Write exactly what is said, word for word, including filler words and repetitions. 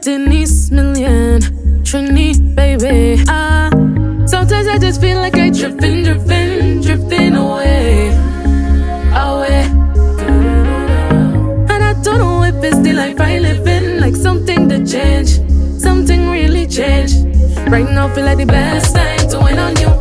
Denise Million, Trini, baby. Ah, sometimes I just feel like I drifting, drifting, drifting away, away. And I don't know if it's the life I live in, like something that changed, something really changed. Right now feel like the best time to win on you.